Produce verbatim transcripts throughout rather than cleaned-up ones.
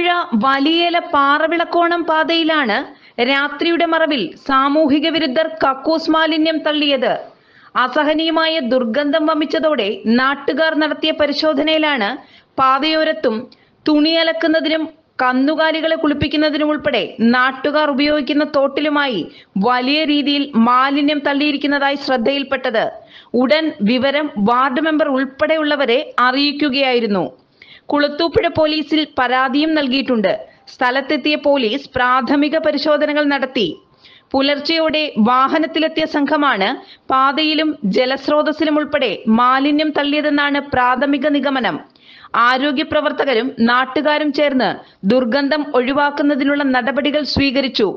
കുളത്തൂപ്പുഴ വലിയേല പാറവിളക്കോണം പാതയിലാണ് രാത്രിയുടെ മറവിൽ സാമൂഹിക വിരുദ്ധർ കക്കൂസ് മാലിന്യം തള്ളിയത്. അസഹനീയമായ ദുർഗന്ധം വമിച്ചതോടെ നാട്ടുകാർ നടത്തിയ പരിശോധനയിലാണ് പാതയോരത്തും തുണി അലക്കുന്നതിനും കന്നുകാലികളെ കുളിപ്പിക്കുന്നതിനും ഉൾപ്പെടെ നാട്ടുകാർ ഉപയോഗിക്കുന്ന തോട്ടിലുമായി വലിയ രീതിയിൽ മാലിന്യം തള്ളിയിരിക്കുന്നതായി ശ്രദ്ധയിൽപ്പെട്ടത്. ഉടൻ വിവരം വാർഡ് മെമ്പർ ഉൾപ്പെടെയുള്ളവരെ അറിയിക്കുകയായിരുന്നു. കുളത്തൂപ്പുഴ പോലീസിൽ പരാതിയും നൽകിയിട്ടുണ്ട്. സ്ഥലത്തെത്തിയ പോലീസ് പ്രാഥമിക പരിശോധനകൾ നടത്തി. പുലർച്ചെയോടെ വാഹനത്തിലെത്തിയ സംഘമാണ് പാതയിലും ജലസ്രോതസ്സിലും ഉൾപ്പെടെ മാലിന്യം തള്ളിയതെന്നാണ് പ്രാഥമിക നിഗമനം. ആരോഗ്യ പ്രവർത്തകരും നാട്ടുകാരും ചേർന്ന് ദുർഗന്ധം ഒഴിവാക്കുന്നതിനുള്ള നടപടികൾ സ്വീകരിച്ചു.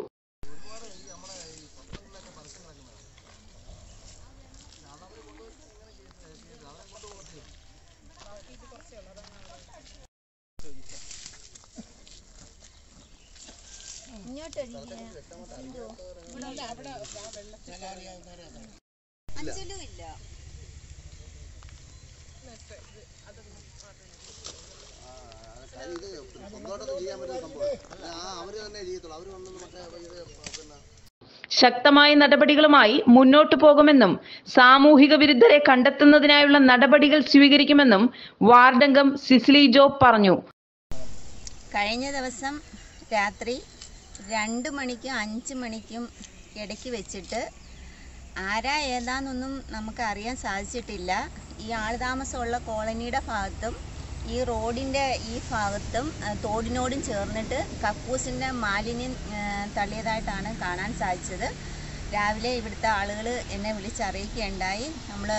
ശക്തമായ നടപടികളുമായി മുന്നോട്ടു പോകുമെന്നും സാമൂഹിക വിരുദ്ധരെ കണ്ടെത്തുന്നതിനായുള്ള നടപടികൾ സ്വീകരിക്കുമെന്നും വാർഡംഗം സിസിലി ജോബ് പറഞ്ഞു. കഴിഞ്ഞ ദിവസം രാത്രി രണ്ട് മണിക്കും അഞ്ച് മണിക്കും ഇടയ്ക്ക് വെച്ചിട്ട് ആരാ ഏതാന്നൊന്നും നമുക്ക് അറിയാൻ സാധിച്ചിട്ടില്ല. ഈ ആൾതാമസമുള്ള കോളനിയുടെ ഭാഗത്തും ഈ റോഡിൻ്റെ ഈ ഭാഗത്തും തോടിനോടും ചേർന്നിട്ട് കക്കൂസിൻ്റെ മാലിന്യം തള്ളിയതായിട്ടാണ് കാണാൻ സാധിച്ചത്. രാവിലെ ഇവിടുത്തെ ആളുകൾ എന്നെ വിളിച്ചറിയിക്കുകയുണ്ടായി. നമ്മൾ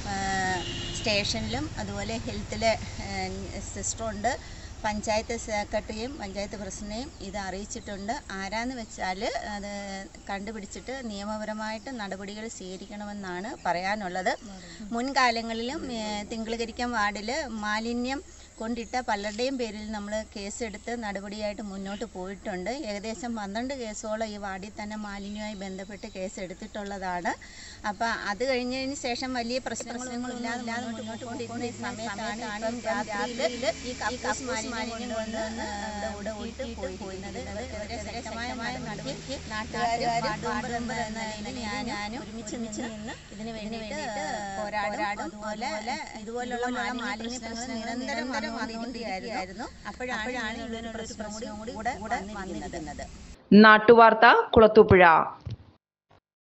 സ്റ്റേഷനിലും അതുപോലെ ഹെൽത്തിലെ സിസ്റ്ററുണ്ട്, പഞ്ചായത്ത് സെക്രട്ടറിയും പഞ്ചായത്ത് പ്രസിഡന്റിനെയും ഇത് അറിയിച്ചിട്ടുണ്ട്. ആരാന്ന് വെച്ചാൽ അത് കണ്ടുപിടിച്ചിട്ട് നിയമപരമായിട്ട് നടപടികൾ സ്വീകരിക്കണമെന്നാണ് പറയാനുള്ളത്. മുൻകാലങ്ങളിലും തിങ്കളകരിക്കം വാർഡിൽ മാലിന്യം കൊണ്ടിട്ട പലരുടെയും പേരിൽ നമ്മൾ കേസെടുത്ത് നടപടിയായിട്ട് മുന്നോട്ട് പോയിട്ടുണ്ട്. ഏകദേശം പന്ത്രണ്ട് കേസോളം ഈ വാർഡിൽ തന്നെ മാലിന്യവുമായി ബന്ധപ്പെട്ട് കേസെടുത്തിട്ടുള്ളതാണ്. അപ്പോൾ അത് കഴിഞ്ഞതിന് ശേഷം വലിയ പ്രശ്നങ്ങളൊന്നും ഇല്ലാതെ മുന്നോട്ട് പോയിക്കൊണ്ടിരുന്ന സമയത്താണ് രാത്രിയിൽ ഈ കക്കൂസ് മാലിന്യം കൊണ്ട് ഇവിടെ ഒഴിട്ട് പോയിരുന്നത്. ശക്തമായ നടപടിക്ക് നാട്ടുകാരും എന്ന നിലയിൽ ഞാനും ഒരുമിച്ച് നിന്ന് ഇതിന് വേണ്ടിയിട്ട് പോരാടും. അതുപോലെ ഇതുപോലുള്ള മാലിന്യ പ്രശ്നങ്ങൾ നിരന്തരം വന്നുകൊണ്ടിരിക്കുകയായിരുന്നു. അപ്പോഴാണ് ഇതിനൊരു പ്രശ്നം കൂടി കൂടെ വന്നിരുന്നത്. നാട്ടുവാർത്ത, കുളത്തൂപ്പുഴ.